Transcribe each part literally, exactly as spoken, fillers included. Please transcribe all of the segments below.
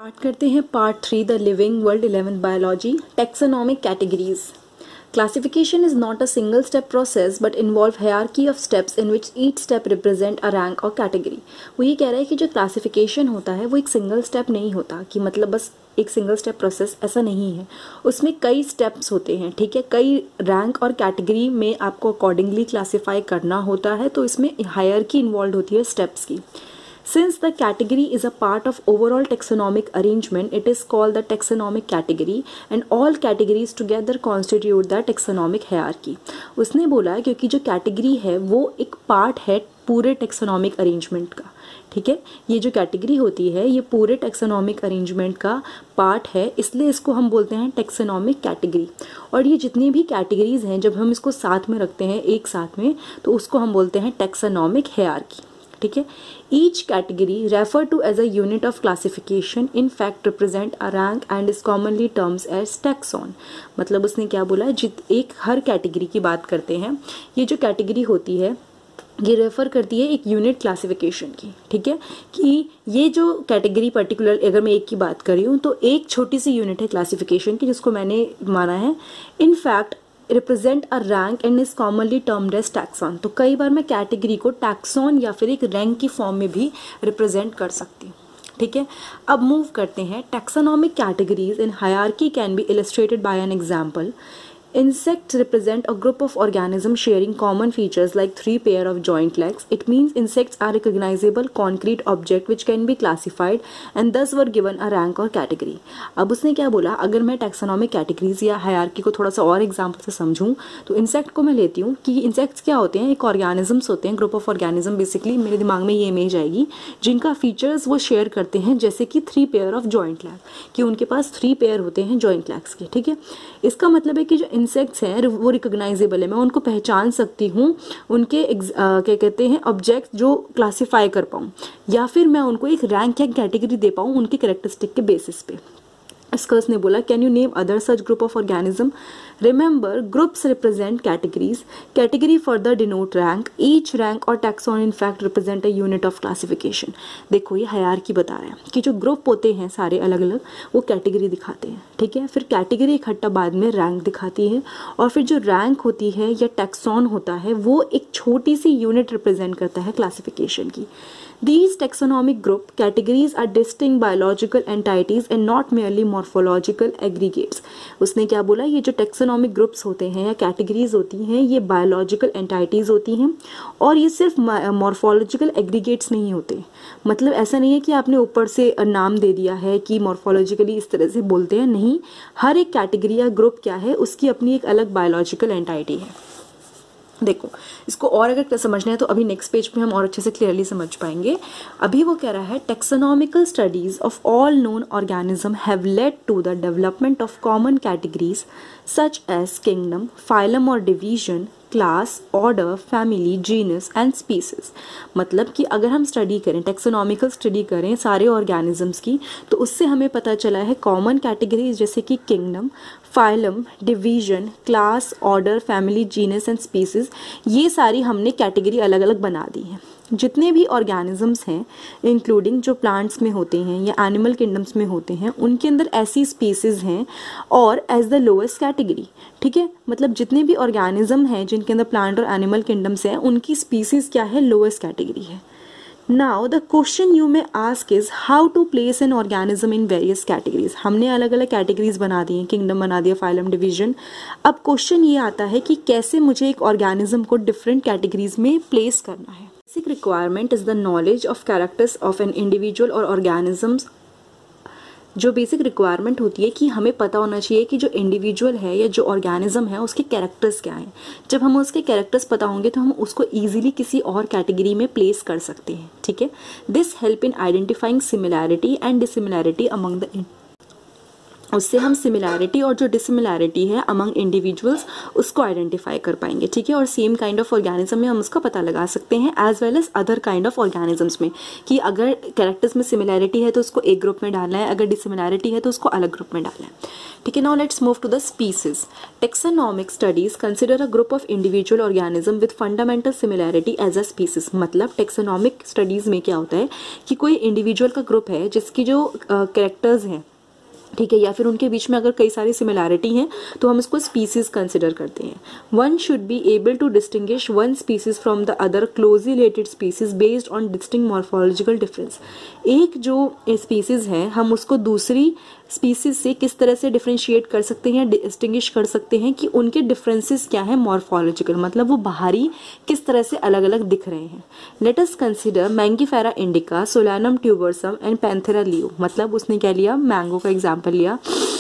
Start करते हैं part three the living world eleventh biology taxonomic categories. Classification is not a single step process but involve hierarchy of steps in which each step represent a rank or category. वो ये कह रहा है कि जो classification होता है वो एक सिंगल स्टेप नहीं होता कि मतलब बस एक सिंगल स्टेप प्रोसेस, ऐसा नहीं है. उसमें कई स्टेप्स होते हैं, ठीक है, कई रैंक और कैटेगरी में आपको अकॉर्डिंगली क्लासीफाई करना होता है. तो इसमें हायरकी इन्वॉल्व होती है स्टेप्स की. Since the category is a part of overall taxonomic arrangement, it is called the taxonomic category and all categories together constitute the taxonomic hierarchy. उसने बोला क्योंकि जो कैटेगरी है वो एक पार्ट है पूरे टैक्सोनॉमिक अरेंजमेंट का, ठीक है. ये जो कैटेगरी होती है ये पूरे टैक्सोनॉमिक अरेंजमेंट का पार्ट है, इसलिए इसको हम बोलते हैं टैक्सोनॉमिक कैटेगरी. और ये जितनी भी कैटेगरीज हैं जब हम इसको साथ में रखते हैं एक साथ में तो उसको हम बोलते हैं टैक्सोनॉमिक हायरार्की, ठीक है. Each category refer to as a unit of classification in fact represent a rank and is commonly terms as taxon. मतलब उसने क्या बोला, जित एक हर कैटेगरी की बात करते हैं, ये जो कैटेगरी होती है ये रेफर करती है एक यूनिट क्लासिफिकेशन की, ठीक है, कि ये जो कैटेगरी पर्टिकुलर अगर मैं एक की बात कर रही हूँ तो एक छोटी सी यूनिट है क्लासिफिकेशन की जिसको मैंने माना है in fact represent a rank and is commonly termed as taxon. तो कई बार मैं कैटेगरी को टैक्सॉन या फिर एक रैंक की फॉर्म में भी रिप्रेजेंट कर सकती हूँ, ठीक है. अब मूव करते हैं. Taxonomic categories in hierarchy can be illustrated by an example. Insects represent a group of organisms sharing common features like three pair of joint legs. It means insects are recognizable concrete object which can be classified and thus were given a rank or category. अब उसने क्या बोला, अगर मैं taxonomic categories या hierarchy को थोड़ा सा और एग्जाम्पल से समझूं तो इंसेक्ट को मैं लेती हूँ कि इंसेक्ट्स क्या होते हैं, एक ऑर्गेनिजम्स होते हैं, ग्रुप ऑफ ऑर्गेनिज्म. बेसिकली मेरे दिमाग में ये इमेज आएगी जिनका फीचर्स वो शेयर करते हैं, जैसे कि three pair of joint leg, कि उनके पास थ्री पेयर होते हैं जॉइंट लैग्स के, ठीक है. इसका मतलब है कि जो इंसेक्ट्स हैं वो रिकॉग्नाइजेबल है, मैं उनको पहचान सकती हूँ, उनके क्या कहते हैं ऑब्जेक्ट जो क्लासिफाई कर पाऊँ या फिर मैं उनको एक रैंक या कैटेगरी दे पाऊँ उनके कैरेक्टरिस्टिक के बेसिस पे. इसका उसने बोला can you name other such group of organism. Remember groups represent categories. Category further denote rank. Each rank or taxon in fact represent a unit of classification. देखो ये हायरार्की बता रहे हैं कि जो ग्रुप होते हैं सारे अलग अलग वो कैटेगरी दिखाते हैं, ठीक है. फिर कैटेगरी इकट्ठा बाद में रैंक दिखाती है और फिर जो रैंक होती है या टैक्सॉन होता है वो एक छोटी सी यूनिट रिप्रेजेंट करता है क्लासिफिकेशन की. These taxonomic group categories are distinct biological entities and not merely morphological aggregates. उसने क्या बोला, ये जो taxonomic groups होते हैं या categories होती हैं ये biological entities होती हैं और ये सिर्फ morphological aggregates नहीं होते. मतलब ऐसा नहीं है कि आपने ऊपर से नाम दे दिया है कि morphologically इस तरह से बोलते हैं, नहीं, हर एक कैटेगरी या ग्रुप क्या है उसकी अपनी एक अलग बायोलॉजिकल एंटाइटी है. देखो इसको और अगर समझना है तो अभी नेक्स्ट पेज पे हम और अच्छे से क्लियरली समझ पाएंगे. अभी वो कह रहा है taxonomical studies of all known organism have led to the development of common categories such as kingdom, phylum or division, class, order, family, genus and species. मतलब कि अगर हम स्टडी करें, टैक्सोनॉमिकल स्टडी करें सारे ऑर्गेनिजम्स की, तो उससे हमें पता चला है कॉमन कैटेगरीज जैसे कि kingdom, phylum, division, class, order, family, genus and species, ये सारी हमने कैटेगरी अलग अलग बना दी हैं. जितने भी ऑर्गेनिजम्स हैं इंक्लूडिंग जो प्लांट्स में होते हैं या एनिमल किंगडम्स में होते हैं उनके अंदर ऐसी स्पीसीज हैं और एज द लोएस्ट कैटेगरी, ठीक है. मतलब जितने भी ऑर्गेनिज्म हैं जिनके अंदर प्लांट और एनिमल किंगडम्स हैं उनकी स्पीसीज क्या है, लोएस्ट कैटेगरी है. Now the question you may ask is how to place an organism in various categories. हमने अलग अलग कैटेगरीज बना दी हैं, किंगडम बना दिया, फाइलम, डिवीजन. अब क्वेश्चन ये आता है कि कैसे मुझे एक ऑर्गेनिज्म को डिफरेंट कैटेगरीज में प्लेस करना है. Basic requirement is the knowledge of characters of an individual or organisms. जो बेसिक रिक्वायरमेंट होती है कि हमें पता होना चाहिए कि जो इंडिविजुअल है या जो ऑर्गेनिज्म है उसके कैरेक्टर्स क्या हैं. जब हम उसके कैरेक्टर्स पता होंगे तो हम उसको ईजिली किसी और कैटेगरी में प्लेस कर सकते हैं, ठीक है. This help in identifying similarity and dissimilarity among the उससे हम सिमिलैरिटी और जो डिसिमिलैरिटी है अमंग इंडिविजुअल्स उसको आइडेंटिफाई कर पाएंगे, ठीक है। और सेम काइंड ऑफ ऑर्गेनिज्म में हम उसका पता लगा सकते हैं as well as other kind of organisms में, कि अगर कैरेक्टर्स में सिमिलैरिटी है तो उसको एक ग्रुप में डालना है, अगर डिसिमिलैरिटी है तो उसको अलग ग्रुप में डालना है, ठीक है। Now let's move to the species. Taxonomic studies consider a group of individual organism with fundamental similarity as a species. मतलब टेक्सोनॉमिक स्टडीज में क्या होता है कि कोई इंडिविजुअल का ग्रुप है जिसकी जो कैरेक्टर्स हैं, ठीक है, या फिर उनके बीच में अगर कई सारी सिमिलैरिटी हैं तो हम इसको स्पीसीज कंसिडर करते हैं। One should be able to distinguish one species from the other closely related species based on distinct morphological difference. एक जो स्पीसीज है हम उसको दूसरी स्पीसीज से किस तरह से डिफ्रेंशिएट कर सकते हैं, डिस्टिंग्विश कर सकते हैं कि उनके डिफरेंसेस क्या है मॉर्फोलॉजिकल, मतलब वो बाहरी किस तरह से अलग अलग दिख रहे हैं। Let us consider Mangifera indica, Solanum tuberosum and Panthera leo. मतलब उसने क्या लिया, मैंगो का एग्जाम्पल लिया,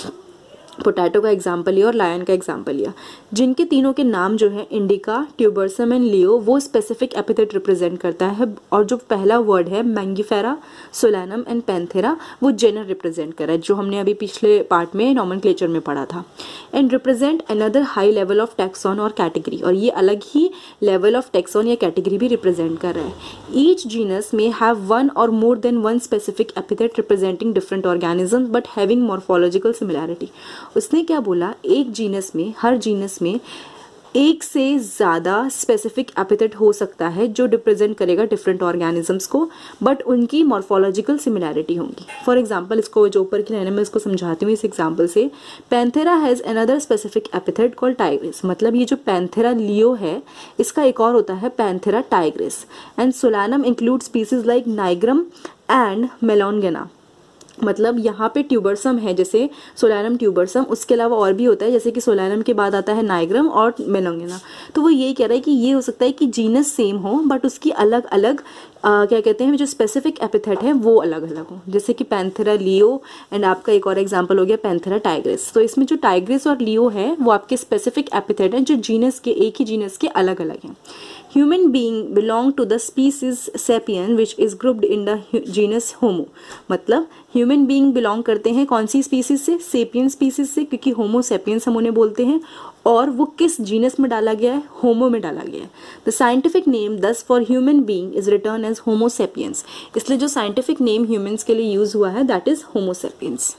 पोटैटो का एग्जाम्पल लिया और लायन का एग्जाम्पल लिया, जिनके तीनों के नाम जो है इंडिका, ट्यूबरसम एंड लियो, वो स्पेसिफिक एपिथेट रिप्रेजेंट करता है। और जो पहला वर्ड है मैंगीफेरा, सोलानम एंड पैंथेरा, वो जेनर रिप्रेजेंट कर रहा है, जो हमने अभी पिछले पार्ट में नॉमेनक्लेचर में पढ़ा था। And represent another high level of taxon or category, और ये अलग ही लेवल ऑफ टैक्सॉन या कैटेगरी भी रिप्रेजेंट कर रहा है। Each genus may have one or more than one specific epithet representing different organism but having morphological similarity. उसने क्या बोला, एक जीनस में, हर जीनस में एक से ज़्यादा स्पेसिफिक एपिथेट हो सकता है जो रिप्रेजेंट करेगा डिफरेंट ऑर्गेनिजम्स को, बट उनकी मॉर्फोलॉजिकल सिमिलैरिटी होंगी। फॉर एग्जांपल, इसको जो ऊपर की लाइन में इसको समझाती हूँ इस एग्जांपल से। Panthera has another specific epithet called tigris. मतलब ये जो पैंथेरा लियो है इसका एक और होता है Panthera tigris. And Solanum include species like nigrum and melongena. मतलब यहाँ पे ट्यूबरसम है, जैसे सोलानम ट्यूबरसम, उसके अलावा और भी होता है, जैसे कि सोलानम के बाद आता है नाइग्रम और मेलोंगिना। तो वो यही कह रहा है कि ये हो सकता है कि जीनस सेम हो बट उसकी अलग अलग आ, क्या कहते हैं, जो स्पेसिफिक एपिथेट है वो अलग अलग हो, जैसे कि पैंथेरा लियो एंड आपका एक और एग्जांपल हो गया पैंथेरा टाइग्रिस। तो इसमें जो टाइग्रिस और लियो है वो आपके स्पेसिफिक एपिथेट हैं जो जीनस के, एक ही जीनस के अलग अलग हैं। Human being belong to the species sapien which is grouped in the genus Homo। मतलब ह्यूमन बीइंग बिलोंग करते हैं कौन सी स्पीसीज से, सेपियन स्पीसीज से, क्योंकि होमो सेपियंस हम उन्हें बोलते हैं। और वो किस जीनस में डाला गया है, होमो में डाला गया है। The scientific name thus for human being is written as Homo sapiens. इसलिए जो साइंटिफिक नेम ह्यूमंस के लिए यूज हुआ है that is Homo sapiens.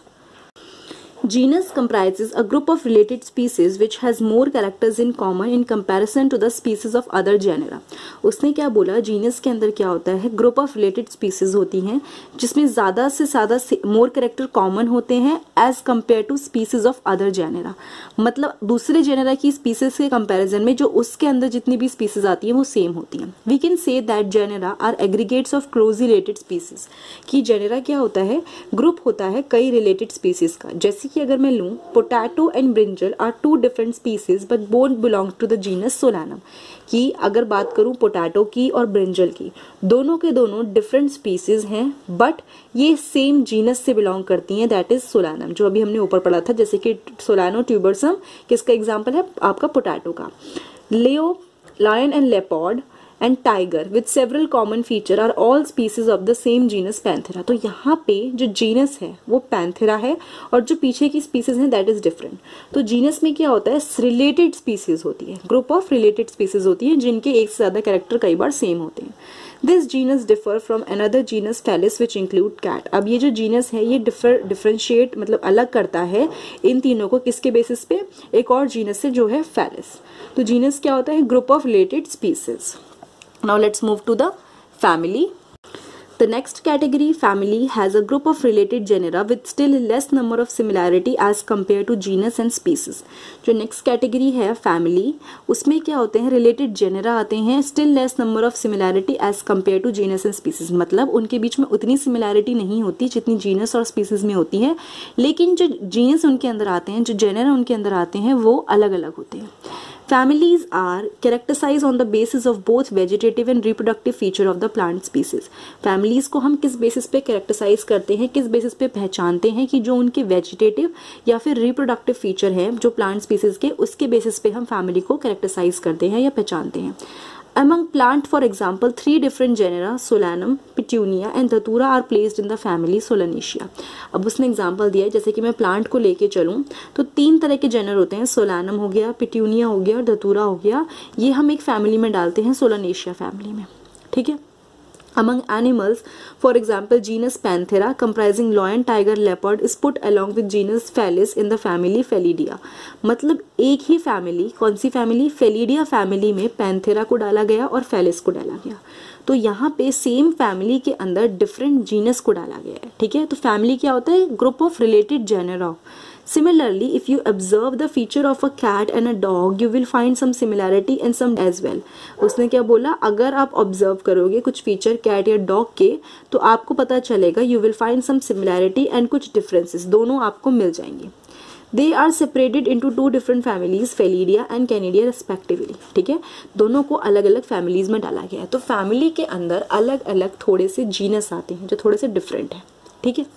Genus comprises a group of related species which has more characters in common in comparison to the species of other genera। उसने क्या बोला, genus के अंदर क्या होता है, ग्रुप ऑफ रिलेटेड स्पीसीज होती हैं जिसमें ज़्यादा से ज़्यादा मोर कैरेक्टर कॉमन होते हैं as compare to species of other genera. मतलब दूसरे जेनेरा की स्पीसीज के कंपैरिजन में जो उसके अंदर जितनी भी स्पीसीज आती हैं वो सेम होती हैं। We can say that genera are aggregates of closely related species. कि जेनेरा क्या होता है, ग्रुप होता है कई रिलेटेड स्पीसीज का। जैसे कि अगर मैं लूं, potato and brinjal are two different species but both belong to the genus Solanum. कि अगर बात करूं पोटैटो की और ब्रिंजल की, दोनों के दोनों डिफरेंट स्पीसीज हैं बट ये सेम जीनस से बिलोंग करती हैं, दैट इज सोलानम, जो अभी हमने ऊपर पढ़ा था। जैसे कि सोलानो ट्यूबरसम किसका एग्जाम्पल है, आपका पोटैटो का। Leo, lion and leopard and tiger with several common feature are all species of the same genus Panthera. तो यहाँ पे जो जीनस है वो पैंथेरा है और जो पीछे की स्पीसीज है दैट इज डिफरेंट। तो जीनस में क्या होता है, रिलेटेड स्पीसीज होती है, ग्रुप ऑफ रिलेटेड स्पीसीज होती है जिनके एक से ज्यादा कैरेक्टर कई बार सेम होते हैं। This genus differ from another genus Felis which include cat. अब ये जो जीनस है ये डिफर डिफरेंशिएट मतलब अलग करता है इन तीनों को, किसके बेसिस पे, एक और जीनस से जो है फैलिस। तो जीनस क्या होता है, group of related species. Now let's move to the family. The next category, family, has a group of related genera with still less number of similarity as compared to genus and species। जो next category है family, उसमें क्या होते हैं, related genera आते हैं, still less number of similarity as compared to genus and species। मतलब उनके बीच में उतनी similarity नहीं होती जितनी genus और species में होती है, लेकिन जो genus उनके अंदर आते हैं, जो genera उनके अंदर आते हैं वो अलग अलग होते हैं। Families are characterized on the basis of both vegetative and reproductive feature of the plant species। Families को हम किस बेसिस पे कैरेक्टराइज करते हैं, किस बेसिस पे पहचानते हैं कि जो उनके वेजिटेटिव या फिर रिप्रोडक्टिव फीचर है जो प्लांट स्पीसीज के, उसके बेसिस पे हम फैमिली को कैरेक्टराइज करते हैं या पहचानते हैं। Among plant, for example, three different genera, Solanum, Petunia and Datura are placed in the family Solanaceae. अब उसने एग्जाम्पल दिया है, जैसे कि मैं प्लांट को लेके चलूँ तो तीन तरह के जेनर होते हैं, सोलानम हो गया, पिट्यूनिया हो गया और धतूरा हो गया, ये हम एक फैमिली में डालते हैं, सोलानेशिया फैमिली में, ठीक है। Among animals, for example, genus Panthera comprising lion, tiger, leopard is put along with genus Felis in the family Felidae. मतलब एक ही फैमिली, कौन सी फैमिली, फेलिडिया फैमिली में पैंथेरा को डाला गया और फेलिस को डाला गया। तो यहाँ पे सेम फैमिली के अंदर डिफरेंट जीनस को डाला गया है, ठीक है। तो फैमिली क्या होता है, group of related genera. Similarly, if you observe the feature of a cat and a dog, you will find some similarity and some as well. उसने क्या बोला, अगर आप observe करोगे कुछ feature cat या dog के तो आपको पता चलेगा you will find some similarity and कुछ differences, दोनों आपको मिल जाएंगे। They are separated into two different families, Felidae and Canidae respectively, ठीक है। दोनों को अलग अलग families में डाला गया है। तो family के अंदर अलग अलग थोड़े से genus आते हैं जो थोड़े से different है, ठीक है।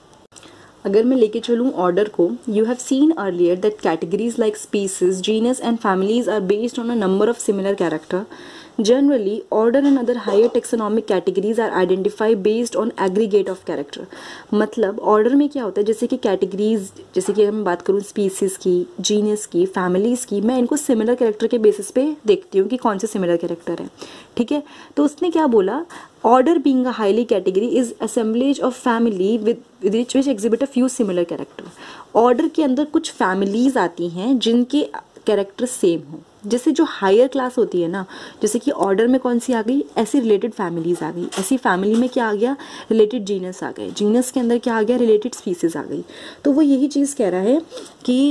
अगर मैं लेके चलूँ ऑर्डर को, you have seen earlier that categories like species, genus and families are based on a number of similar character. Generally, order and other higher taxonomic categories are identified based on aggregate of character. मतलब order में क्या होता है, जैसे कि categories, जैसे कि अगर मैं बात करूँ स्पीसीज की, जीनस की, फैमिलीज की, मैं इनको सिमिलर कैरेक्टर के बेसिस पे देखती हूँ कि कौन से सिमिलर कैरेक्टर है, ठीक है। तो उसने क्या बोला, order being a highly category is assemblage of family with which which exhibit a few similar character. Order के अंदर कुछ फैमिलीज आती हैं जिनके कैरेक्टर सेम हो. जैसे जो हायर क्लास होती है ना, जैसे कि ऑर्डर में कौन सी आ गई, ऐसी रिलेटेड फैमिलीज आ गई. ऐसी फैमिली में क्या आ गया, रिलेटेड जीनस आ गए. जीनस के अंदर क्या आ गया, रिलेटेड स्पीसीज आ गई. तो वो यही चीज़ कह रहा है कि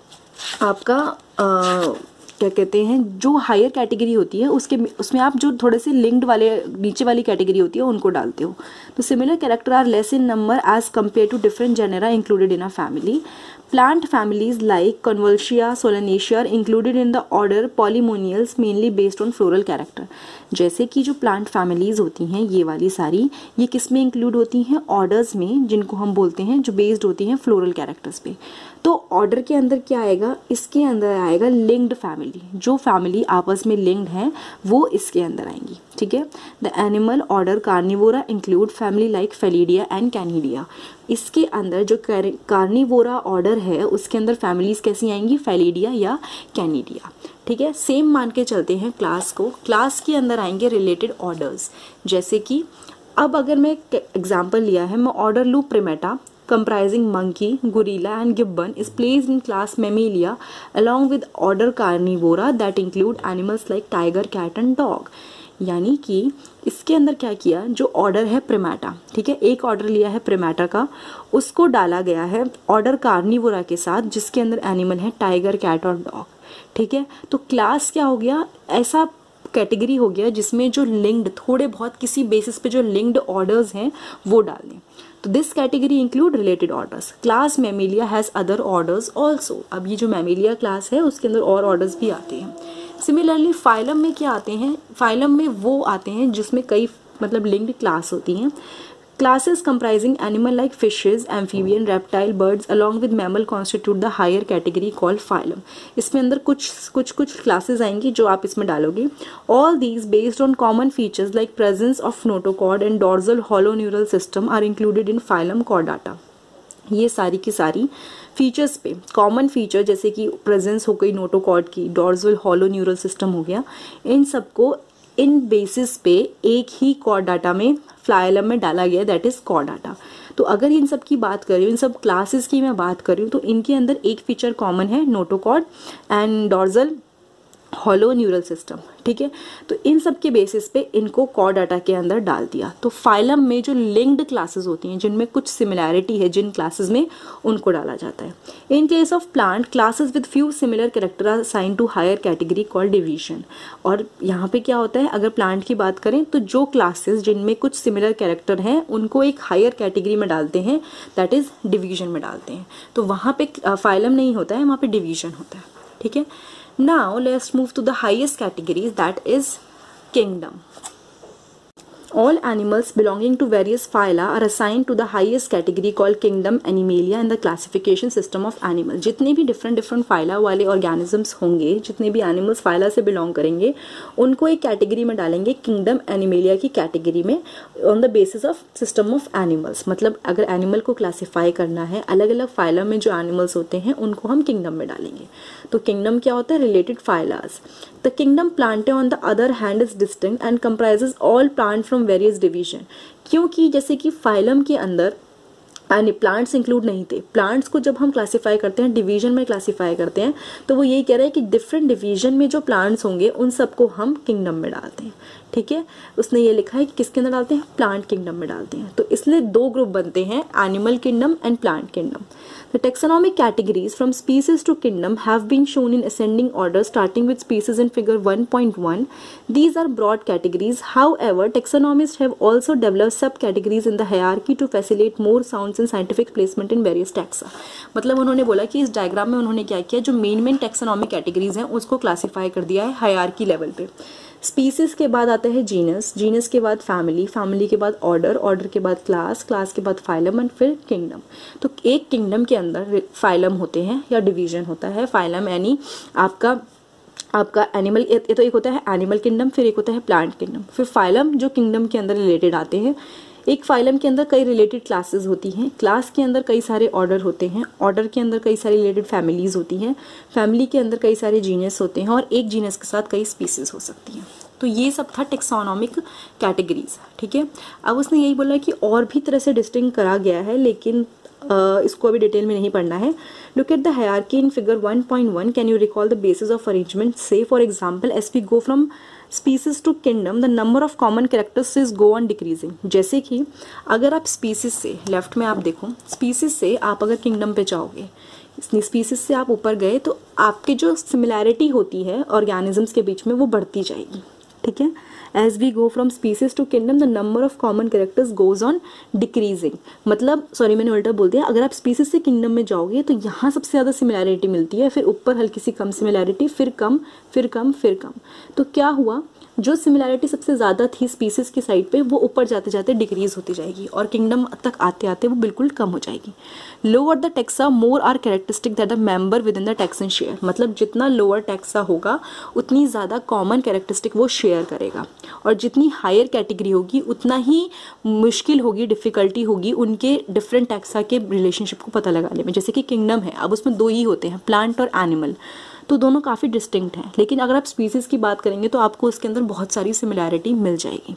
आपका आ, क्या कहते हैं, जो हायर कैटेगरी होती है उसके उसमें आप जो थोड़े से लिंक्ड वाले नीचे वाली कैटेगरी होती है उनको डालते हो. तो similar character are less in number as compare to different genera included in a family. Plant families like Convolvulus, Solanaceae are included in the order Polymoniales mainly based on floral character. जैसे कि जो plant families होती हैं ये वाली सारी, ये किस में इंक्लूड होती हैं, ऑर्डर्स में, जिनको हम बोलते हैं जो बेस्ड होती हैं फ्लोरल कैरेक्टर्स पे. तो ऑर्डर के अंदर क्या आएगा, इसके अंदर आएगा लिंक्ड फैमिली. जो फैमिली आपस में लिंक्ड हैं वो इसके अंदर आएंगी, ठीक है. The animal order Carnivora include family like Felidae and Canidae. इसके अंदर जो कार्निवोरा ऑर्डर है उसके अंदर फैमिलीज कैसी आएंगी, फेलिडिया या कैनिडिया, ठीक है. सेम मान के चलते हैं क्लास को. क्लास के अंदर आएंगे रिलेटेड ऑर्डर्स. जैसे कि अब अगर मैं एग्जांपल लिया है, मैं ऑर्डर लूँ प्रिमेटा comprising monkey, gorilla and gibbon is placed in class Mammalia along with order Carnivora that include animals like tiger, cat and dog. यानी कि इसके अंदर क्या किया, जो ऑर्डर है प्रिमेटा, ठीक है, एक ऑर्डर लिया है प्रिमेटा का, उसको डाला गया है ऑर्डर कार्निवोरा के साथ जिसके अंदर एनिमल है टाइगर, कैट और डॉग, ठीक है. तो क्लास क्या हो गया, ऐसा कैटेगरी हो गया जिसमें जो लिंक्ड, थोड़े बहुत किसी बेसिस पे जो लिंक्ड ऑर्डर्स हैं वो डाल दें. तो this category include related orders. Class Mammalia has other orders also. अब ये जो मैमिलिया क्लास है उसके अंदर और ऑर्डर्स भी आते हैं. सिमिलरली फाइलम में क्या आते हैं, फाइलम में वो आते हैं जिसमें कई मतलब लिंक्ड क्लास होती हैं. Classes comprising animal like fishes, amphibian, reptile, birds along with mammal constitute the higher category called phylum. इसमें अंदर कुछ कुछ कुछ classes आएंगी जो आप इसमें डालोगे. All these based on common features like presence of notochord and dorsal hollow neural system are included in phylum Chordata. ये सारी की सारी फीचर्स पे कॉमन फीचर जैसे कि प्रेजेंस हो गई नोटोकॉर्ड की, डॉर्सल हॉलो न्यूरल सिस्टम हो गया, इन सबको इन बेसिस पे एक ही कॉर्डाटा में फ्लाइलम में डाला गया, दैट इज कॉर्डाटा. तो अगर इन सब की बात करें, इन सब क्लासेस की मैं बात करूँ तो इनके अंदर एक फीचर कॉमन है, notochord and dorsal hollow neural system, ठीक है. तो इन सब के बेसिस पे इनको कॉर्डाटा के अंदर डाल दिया. तो फाइलम में जो लिंक्ड क्लासेस होती हैं जिनमें कुछ सिमिलैरिटी है जिन क्लासेस में, उनको डाला जाता है. In case of plant classes with few similar character are assign to higher category called division. और यहाँ पे क्या होता है, अगर प्लांट की बात करें तो जो क्लासेस जिनमें कुछ सिमिलर कैरेक्टर हैं उनको एक हायर कैटेगरी में डालते हैं, दैट इज डिवीजन में डालते हैं. तो वहाँ पे फाइलम नहीं होता है, वहाँ पे डिवीजन होता है, ठीक है. Now let's move to the highest category, that is kingdom. All animals belonging to various phyla are assigned to the highest category called kingdom Animalia in the classification system of animals. जितने भी different different phyla वाले organisms होंगे, जितने भी animals phyla से belong करेंगे, उनको एक category में डालेंगे kingdom Animalia की category में on the basis of system of animals. मतलब अगर animal को classify करना है, अलग अलग phyla में जो animals होते हैं उनको हम kingdom में डालेंगे. तो kingdom क्या होता है? Related phylas. The kingdom Plantae on the other hand is distinct and comprises all plant from various division. क्योंकि जैसे कि फाइलम के अंदर यानी प्लांट्स इंक्लूड नहीं थे, प्लांट्स को जब हम क्लासीफाई करते हैं डिवीजन में क्लासीफाई करते हैं तो वो यही कह रहे हैं कि डिफरेंट डिवीजन में जो प्लांट्स होंगे उन सबको हम किंगडम में डालते हैं. ठीक है, उसने ये लिखा है कि किसके अंदर डालते हैं? प्लांट किंगडम में डालते हैं. तो इसलिए दो ग्रुप बनते हैं, animal kingdom and plant kingdom. The taxonomic categories from species to kingdom have been shown in ascending order starting with species in figure one point one. These are broad categories. However, taxonomists have also developed subcategories in the hierarchy to facilitate more sound and scientific placement in various taxa. मतलब उन्होंने बोला कि इस diagram में उन्होंने क्या किया, जो मेन मेन टैक्सोनॉमिक कैटेगरीज हैं उसको क्लासीफाई कर दिया है हायरार्की लेवल पे. स्पीसीज के बाद आता है जीनस, जीनस के बाद फैमिली, फैमिली के बाद ऑर्डर, ऑर्डर के बाद क्लास, क्लास के बाद फाइलम एंड फिर किंगडम. तो एक किंगडम के अंदर फाइलम होते हैं या डिवीजन होता है. फाइलम यानी आपका आपका एनिमल, ये तो एक होता है एनिमल किंगडम, फिर एक होता है प्लांट किंगडम, फिर फाइलम जो किंगडम के अंदर रिलेटेड आते हैं. एक फाइलम के अंदर कई रिलेटेड क्लासेस होती हैं, क्लास के अंदर कई सारे ऑर्डर होते हैं, ऑर्डर के अंदर कई सारी रिलेटेड फैमिलीज होती हैं, फैमिली के अंदर कई सारे जीनस होते हैं और एक जीनस के साथ कई स्पीसीज हो सकती हैं. तो ये सब था टेक्सोनॉमिक कैटेगरीज. ठीक है, अब उसने यही बोला कि और भी तरह से डिस्टिंग करा गया है लेकिन Uh, इसको अभी डिटेल में नहीं पढ़ना है. Look at the hierarchy in figure one point one. Can you recall the basis of arrangement? Say for example as we go from species to kingdom the number of common characteristics go on decreasing. जैसे कि अगर आप species से, left में आप देखो, species से आप अगर किंगडम पे जाओगे, स्पीसीज से आप ऊपर गए तो आपकी जो सिमिलैरिटी होती है ऑर्गेनिजम्स के बीच में वो बढ़ती जाएगी. ठीक है, as we go from species to kingdom the number of common characters goes on decreasing. मतलब सॉरी मैंने उल्टा बोल दिया, अगर आप स्पीसीज से किंगडम में जाओगे तो यहाँ सबसे ज़्यादा सिमिलैरिटी मिलती है, फिर ऊपर हल्की सी कम सिमिलैरिटी, फिर कम, फिर कम, फिर कम. तो क्या हुआ, जो सिमिलैरिटी सबसे ज़्यादा थी स्पीसीज की साइड पे वो ऊपर जाते जाते डिक्रीज होती जाएगी और किंगडम तक आते आते वो बिल्कुल कम हो जाएगी. Lower the taxa more are characteristic that the member within the taxon share. मतलब जितना लोअर टैक्सा होगा उतनी ज़्यादा कॉमन कैरेक्टरिस्टिक वो शेयर करेगा और जितनी हायर कैटेगरी होगी उतना ही मुश्किल होगी, डिफ़िकल्टी होगी उनके डिफरेंट टैक्सा के रिलेशनशिप को पता लगाने में. जैसे कि किंगडम है, अब उसमें दो ही होते हैं, प्लांट और एनिमल, तो दोनों काफ़ी डिस्टिंक्ट हैं. लेकिन अगर आप स्पीसीज़ की बात करेंगे तो आपको उसके अंदर बहुत सारी सिमिलैरिटी मिल जाएगी.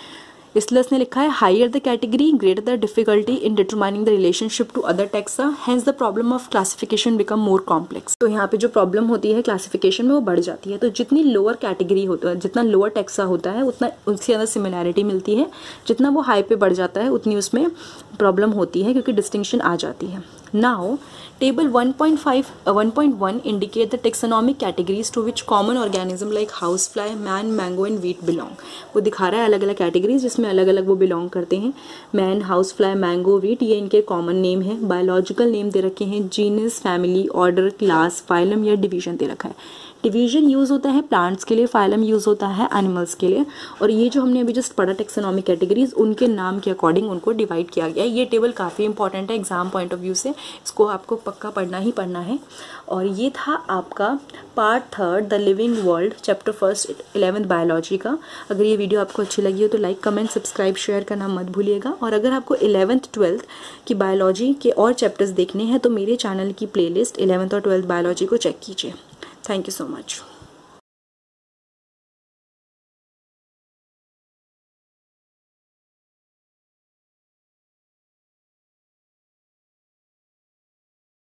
इसलिए उसने लिखा है higher the category greater the difficulty in determining the relationship to other taxa, hence the problem of classification become more complex. तो यहाँ पे जो प्रॉब्लम होती है क्लासिफिकेशन में वो बढ़ जाती है. तो जितनी लोअर कैटेगरी होता है, जितना लोअर टैक्सा होता है उतना उसके अंदर सिमिलैरिटी मिलती है, जितना वो हाई पे बढ़ जाता है उतनी उसमें प्रॉब्लम होती है क्योंकि डिस्टिंक्शन आ जाती है. Now table one point five uh, one point one indicate the taxonomic categories to which common organism like housefly, man, mango and wheat belong. वो दिखा रहा है अलग अलग कैटेगरीज जिसमें अलग अलग वो बिलोंग करते हैं. Man, house fly, mango, wheat, ये इनके कॉमन नेम है. बायोलॉजिकल नेम दे रखे हैं, genus, family, order, class, phylum या डिवीजन दे रखा है. डिवीजन यूज़ होता है प्लांट्स के लिए, फाइलम यूज़ होता है एनिमल्स के लिए. और ये जो हमने अभी जस्ट पढ़ा टेक्सोनॉमिक कैटेगरीज, उनके नाम के अकॉर्डिंग उनको डिवाइड किया गया है. ये टेबल काफ़ी इंपॉर्टेंट है एग्जाम पॉइंट ऑफ व्यू से, इसको आपको पक्का पढ़ना ही पढ़ना है. और ये था आपका part third the living world chapter first eleventh biology का. अगर ये वीडियो आपको अच्छी लगी हो तो लाइक, कमेंट, सब्सक्राइब, शेयर करना मत भूलिएगा. और अगर आपको इलेवेंथ ट्वेल्थ की बायोलॉजी के और चैप्टर्स देखने हैं तो मेरे चैनल की प्लेलिस्ट इलेवेंथ और ट्वेल्थ बायोलॉजी को चेक कीजिए. Thank you so much.